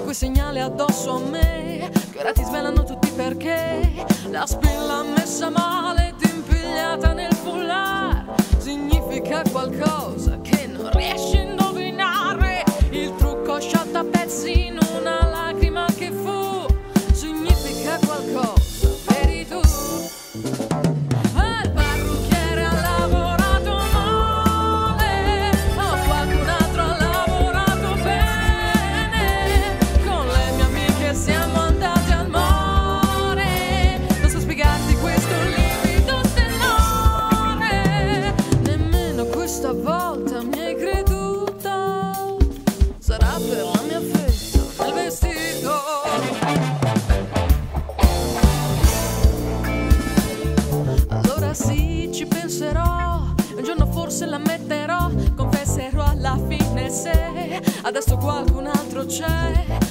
quei segnali addosso a me che ora ti svelano tutti perché la spilla messa male ed impigliata nel foulard significa qualcosa che non riesci a indovinare. Il trucco sciolto a pezzi in una lacrima che fu significa qualcosa, vedi tu. Stavolta mi hai creduto, sarà per la mia festa nel vestito. Allora sì, ci penserò, un giorno forse la metterò, confesserò alla fine se adesso qualcun altro c'è